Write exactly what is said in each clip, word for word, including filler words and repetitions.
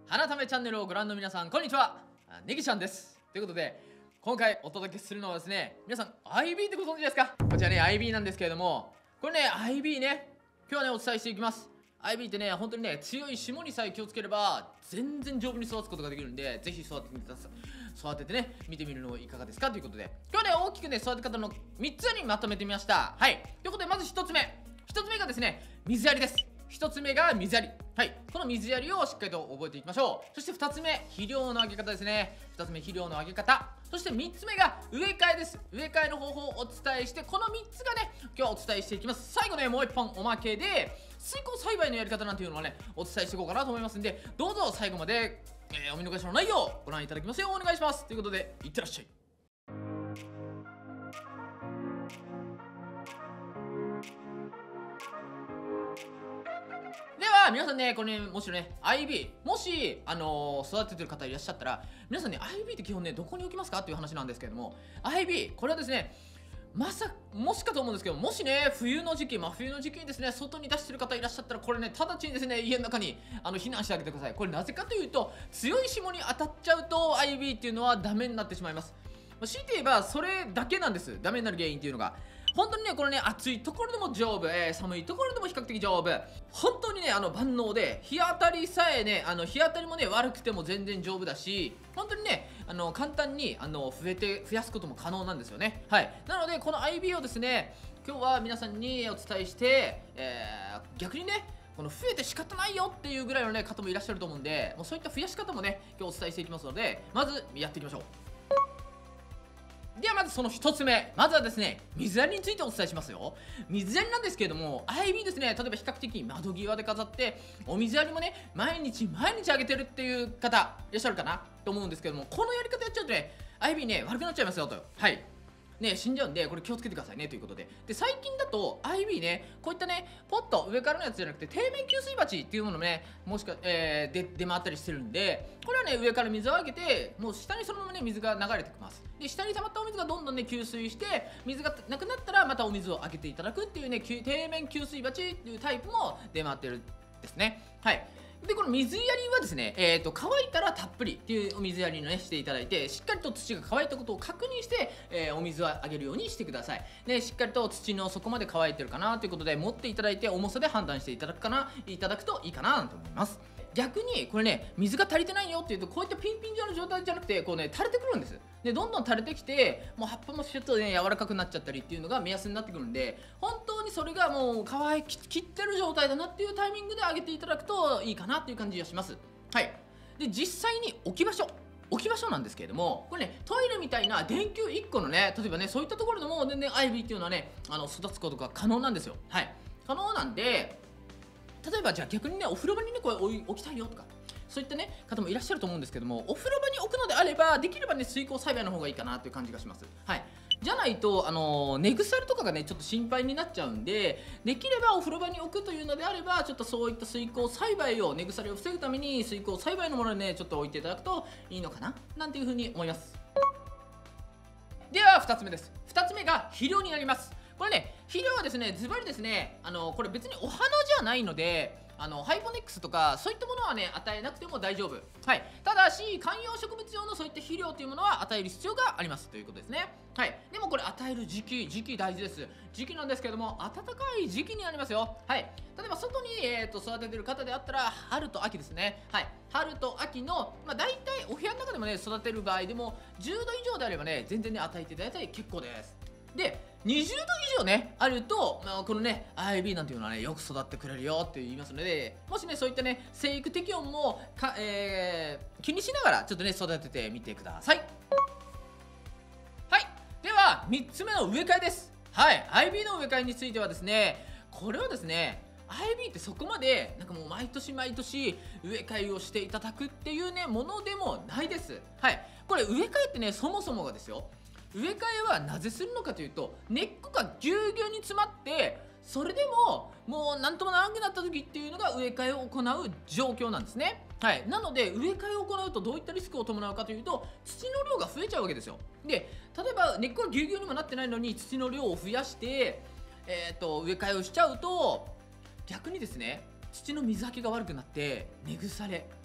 花ためチャンネルをご覧の皆さん、こんにちは。ネギちゃんです。ということで、今回お届けするのはですね、皆さん アイビー ってご存知ですか？こちらね アイビー なんですけれども、これね アイビー ね、今日はねお伝えしていきます。 アイビー ってね本当にね強い霜にさえ気をつければ全然丈夫に育つことができるんで、ぜひ育ててみてください。育ててね見てみるのいかがですかということで、今日はね大きくね育て方のみっつにまとめてみました。はい、ということで、まずひとつめひとつめがですね、水やりです。ひとつめが水やり。はい、この水やりをしっかりと覚えていきましょう。そしてふたつめ、肥料のあげ方ですね。ふたつめ、肥料のあげ方。そしてみっつめが植え替えです。植え替えの方法をお伝えして、このみっつがね今日はお伝えしていきます。最後ねもういっぽんおまけで水耕栽培のやり方なんていうのはねお伝えしていこうかなと思いますんで、どうぞ最後まで、えー、お見逃しのないようご覧いただきますようお願いします。ということで、いってらっしゃい。では皆さんね、これねもしね アイビー もし、あのー、育ててる方いらっしゃったら、皆さんね アイビー って基本ねどこに置きますかっていう話なんですけれども、 アイビー これはですね、まさもしかと思うんですけど、もしね冬の時期真冬の時期にですね外に出してる方いらっしゃったら、これね直ちにですね家の中にあの避難してあげてください。これなぜかというと、強い霜に当たっちゃうと アイビー っていうのはダメになってしまいます。強いて言えばそれだけなんです、ダメになる原因っていうのが。本当にねこのね暑いところでも丈夫、えー、寒いところでも比較的丈夫、本当にねあの万能で、日当たりさえねあの日当たりもね悪くても全然丈夫だし、本当にねあの簡単にあの増えて増やすことも可能なんですよね。はい、なのでこの アイビー をですね今日は皆さんにお伝えして、えー、逆にねこの増えて仕方ないよっていうぐらいの、ね、方もいらっしゃると思うんで、もうそういった増やし方もね今日お伝えしていきますので、まずやっていきましょう。ではまずそのひとつめ、まずはですね水やりについてお伝えしますよ。水やりなんですけれども、 アイビー ですね、例えば比較的窓際で飾ってお水やりもね毎日毎日あげてるっていう方いらっしゃるかなと思うんですけども、このやり方やっちゃうとね アイビー ね悪くなっちゃいますよと。はいね、死んじゃうんで、これ気をつけてくださいねということで。で、最近だと アイビー ね、こういったねポット上からのやつじゃなくて底面給水鉢っていうものもねもしか、えー、で出回ったりしてるんで、これはね上から水をあげて、もう下にそのままね水が流れてきます。で、下に溜まったお水がどんどんね給水して、水がなくなったらまたお水をあげていただくっていうね底面給水鉢っていうタイプも出回ってるですね。はい、でこの水やりはですね、えー、と乾いたらたっぷりっていうお水やりを、ね、していただいて、しっかりと土が乾いたことを確認して、えー、お水をあげるようにしてください。でしっかりと土の底まで乾いてるかなということで持っていただいて、重さで判断していただくかないただくといいかなと思います。逆にこれね水が足りてないよっていうと、こういったピンピン状の状態じゃなくてこうね垂れてくるんです。でどんどん垂れてきて、もう葉っぱもちょっとね柔らかくなっちゃったりっていうのが目安になってくるんで、本当にそれがもう乾ききってる状態だなっていうタイミングで上げていただくといいかなっていう感じがします。はい、で実際に置き場所置き場所なんですけれども、これねトイレみたいな電球いっこのね、例えばねそういったところでも全然アイビーっていうのはねあの育つことが可能なんですよ。はい、可能なんで、例えばじゃあ逆にねお風呂場にねこれ置きたいよとか、そういったね方もいらっしゃると思うんですけども、お風呂場に置くのであればできればね水耕栽培の方がいいかなという感じがします。はい、じゃないとあのー、根腐りとかがねちょっと心配になっちゃうんで、できればお風呂場に置くというのであれば、ちょっとそういった水耕栽培を、根腐りを防ぐために水耕栽培のものでねちょっと置いていただくといいのかななんていうふうに思います。ではふたつめです。ふたつめが肥料になります。これね肥料はですねズバリですね、あのこれ別にお花じゃないので、あのハイポネックスとかそういったものはね与えなくても大丈夫。はい、ただし観葉植物用のそういった肥料というものは与える必要がありますということですね。はい、でもこれ与える時期時期大事です。時期なんですけども、暖かい時期になりますよ。はい、例えば外に、えー、と育ててる方であったら春と秋ですね。はい、春と秋の、まあ、大体お部屋の中でもね育てる場合でもじゅうど以上であればね全然ね与えていただいたら結構です。でにじゅうど以上ねあると、まあ、このね アイビー なんていうのはねよく育ってくれるよって言いますので、もしねそういったね生育適温もか、えー、気にしながらちょっとね育ててみてください。はい、ではみっつめの植え替えです。はい、 アイビー の植え替えについてはですね、これはですね アイビー ってそこまでなんかもう毎年毎年植え替えをしていただくっていうねものでもないです。はい、これ植え替えってねそもそもがですよ、植え替えはなぜするのかというと、根っこがぎゅうぎゅうに詰まって、それでももう何ともならなくなった時っていうのが植え替えを行う状況なんですね。はい、なので植え替えを行うとどういったリスクを伴うかというと、土の量が増えちゃうわけですよ。で例えば根っこがぎゅうぎゅうにもなってないのに土の量を増やして、えー、と植え替えをしちゃうと、逆にですね土の水はけが悪くなって根腐れ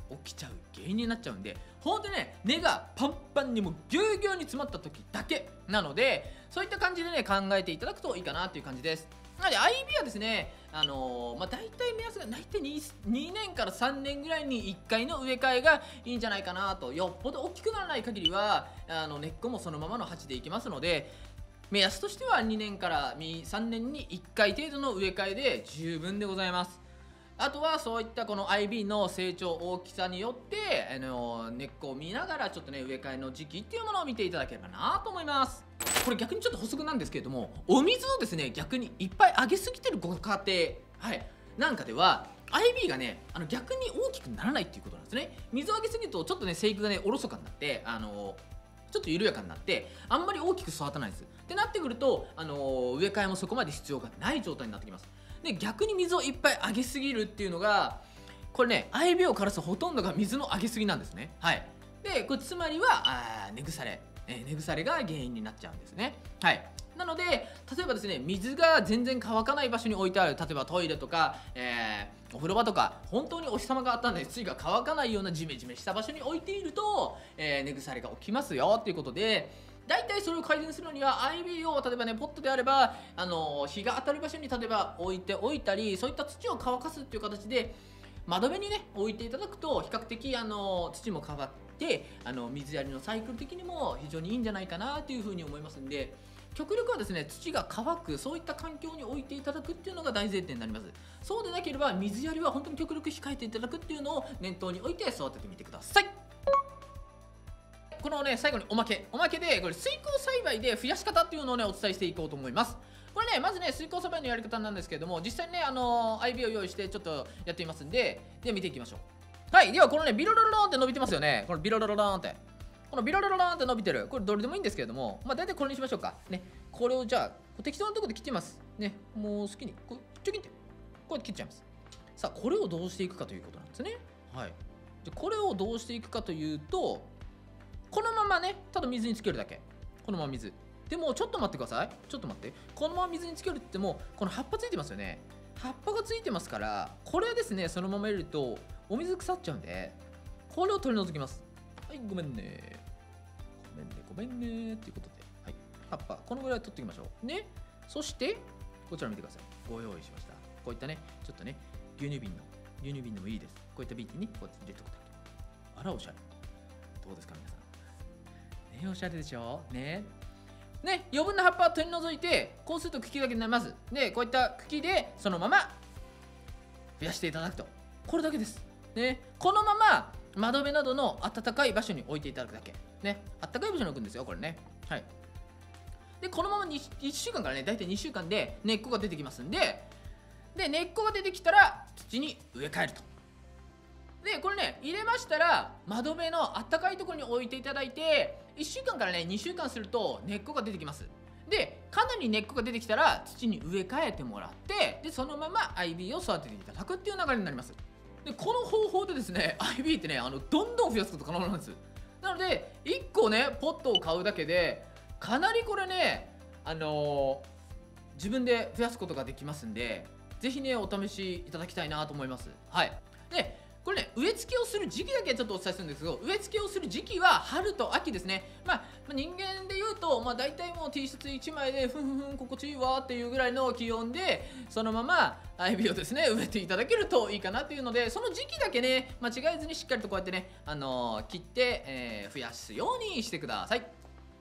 起きちゃう原因になっちゃうんで、ほんとね、根がパンパンにもうぎゅうぎゅうに詰まった時だけなので、そういった感じでね考えていただくといいかなっていう感じです。なので アイビー はですね、あのー、まあ大体目安が大体 2, にねんからさんねんぐらいにいっかいの植え替えがいいんじゃないかなと。よっぽど大きくならない限りはあの根っこもそのままの鉢でいきますので、目安としてはにねんからさんねんにいっかい程度の植え替えで十分でございます。あとはそういったこの アイビー の成長大きさによってあの根っこを見ながらちょっとね植え替えの時期っていうものを見ていただければなと思います。これ逆にちょっと補足なんですけれども、お水をですね逆にいっぱいあげすぎてるご家庭、はいなんかでは アイビー がねあの逆に大きくならないっていうことなんですね。水をあげすぎるとちょっとね生育がねおろそかになってあのちょっと緩やかになってあんまり大きく育たないです。ってなってくると、あのー、植え替えもそこまで必要がない状態になってきます。で逆に水をいっぱいあげすぎるっていうのがこれね アイビー を枯らすほとんどが水のあげすぎなんですね。はいでこれつまりはあ根腐れ、えー、根腐れが原因になっちゃうんですね。はいなので例えばですね水が全然乾かない場所に置いてある、例えばトイレとか、えー、お風呂場とか本当にお日様があったんで水が乾かないようなジメジメした場所に置いていると、えー、根腐れが起きますよっていうことで、大体それを改善するのには アイビー を例えばねポットであればあの日が当たる場所に例えば置いておいたり、そういった土を乾かすっていう形で窓辺にね置いていただくと比較的あの土も乾ってあの水やりのサイクル的にも非常にいいんじゃないかなというふうに思いますんで、極力はですね土が乾くそういった環境に置いていただくっていうのが大前提になります。そうでなければ水やりは本当に極力控えていただくっていうのを念頭に置いて育ててみてください。このね最後におまけおまけでこれ水耕栽培で増やし方っていうのをねお伝えしていこうと思います。これねまずね水耕栽培のやり方なんですけれども、実際にねあのー、アイビー を用意してちょっとやってみますんで、では見ていきましょう。はいではこのねビロロロロンって伸びてますよね。このビロロロロンってこのビロロロロンって伸びてるこれどれでもいいんですけれども、まあ大体これにしましょうかね。これをじゃあ適当なところで切ってますね。もう好きにこうちょきんってこうやって切っちゃいます。さあこれをどうしていくかということなんですね。はいじゃこれをどうしていくかというと、このままねただ水につけるだけ、このまま水でもちょっと待ってください。ちょっと待ってこのまま水につけるって言ってもこの葉っぱついてますよね。葉っぱがついてますからこれですねそのまま入れるとお水腐っちゃうんで、これを取り除きます。はいごめんねごめんねごめんねっていうことで、はい葉っぱこのぐらい取っていきましょうね。そしてこちら見てください。ご用意しました。こういったねちょっとね牛乳瓶の牛乳瓶でもいいです。こういった瓶にこうやって入れておくだけ。あらおしゃれ。どうですか皆さんね、おしゃれでしょね。ね、余分な葉っぱを取り除いて、こうすると茎だけになります。で、こういった茎でそのまま増やしていただくと。これだけです。ね、このまま窓辺などの暖かい場所に置いていただくだけ。ね、暖かい場所に置くんですよ、これね。はい。で、このままいっしゅうかんからね、だいたいにしゅうかんで根っこが出てきますんで、で、根っこが出てきたら土に植え替えると。でこれね入れましたら窓辺のあったかいところに置いていただいていっしゅうかんからねにしゅうかんすると根っこが出てきます。でかなり根っこが出てきたら土に植え替えてもらって、でそのまま アイビー を育てていただくっていう流れになります。でこの方法でですね アイビー ってねあのどんどん増やすこと可能なんです。なのでいっこねポットを買うだけでかなりこれねあのー、自分で増やすことができますんで、ぜひねお試しいただきたいなと思います。はいでこれね植え付けをする時期だけちょっとお伝えするんですけど、植え付けをする時期は春と秋ですね。まあ人間で言うと、まあ、大体もう T シャツいちまいでふんふんふん心地いいわっていうぐらいの気温でそのままアイビーをですね植えていただけるといいかなっていうので、その時期だけね間違えずにしっかりとこうやってね、あのー、切って、えー、増やすようにしてください。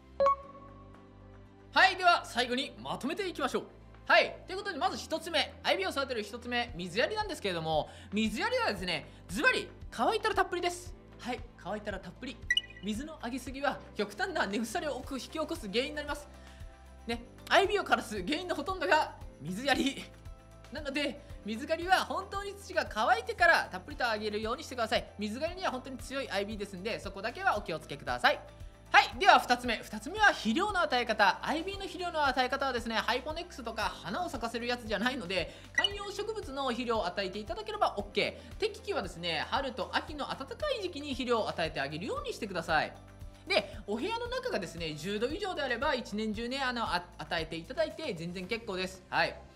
はいでは最後にまとめていきましょう。はいということでまずひとつめ アイビー を育てるひとつめ水やりなんですけれども、水やりはですねズバリ乾いたらたっぷりです。はい乾いたらたっぷり。水のあげすぎは極端な根腐れを引き起こす原因になりますね。 アイビー を枯らす原因のほとんどが水やりなので水狩りは本当に土が乾いてからたっぷりとあげるようにしてください。水狩りには本当に強い アイビー ですんで、そこだけはお気をつけください。はいではふたつめふたつめは肥料の与え方。 アイビー の肥料の与え方はですねハイポネックスとか花を咲かせるやつじゃないので、観葉植物の肥料を与えていただければ OK。 適期はですね春と秋の暖かい時期に肥料を与えてあげるようにしてください。でお部屋の中がですねじゅうど以上であれば一年中ねあのあ与えていただいて全然結構です。はい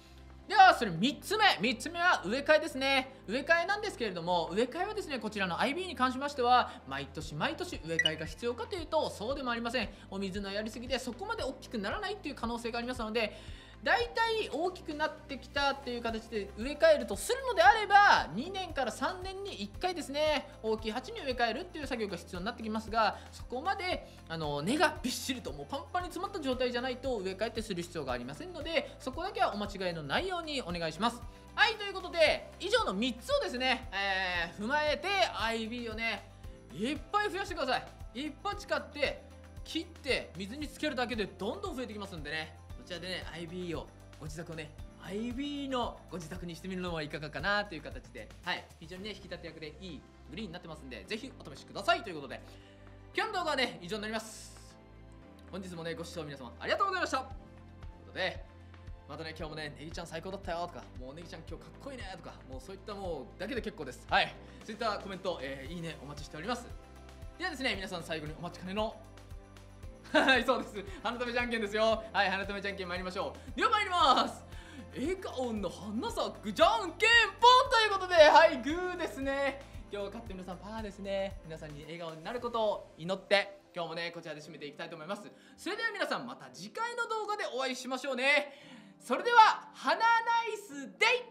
ではそれみっつめみっつめは植え替えですね。植え替えなんですけれども、植え替えはですねこちらの アイビー に関しましては毎年毎年植え替えが必要かというとそうでもありません。お水のやりすぎでそこまで大きくならないっていう可能性がありますので、だいたい大きくなってきたっていう形で植え替えるとするのであればにねんからさんねんにいっかいですね、大きい鉢に植え替えるっていう作業が必要になってきますが、そこまであの根がびっしりともうパンパンに詰まった状態じゃないと植え替えってする必要がありませんので、そこだけはお間違いのないようにお願いします。はい、ということで以上のみっつをですね、えー踏まえて アイビー をねいっぱい増やしてください。いっぱい使って切って水につけるだけでどんどん増えてきますんでね、こちらでね アイビー をご自宅をね アイビー のご自宅にしてみるのはいかがかなという形で、はい、非常にね引き立て役でいいグリーンになってますんで、ぜひお試しくださいということで、今日の動画はね以上になります。本日もねご視聴皆様ありがとうございました。ということでまたね今日もねネギちゃん最高だったよとか、もうネギちゃん今日かっこいいねとか、もうそういったもうだけで結構です。はい、そういったコメント、えーいいねお待ちしております。ではですね皆さん最後にお待ちかねのはい、そうです。花留めじゃんけんですよ。はい、花留めじゃんけん参りましょう。では参ります。笑顔の花咲くじゃんけんぽんということで、はい、グーですね。今日勝って皆さんパーですね。皆さんに笑顔になることを祈って、今日もね、こちらで締めていきたいと思います。それでは皆さんまた次回の動画でお会いしましょうね。それでは、花ナイスデイ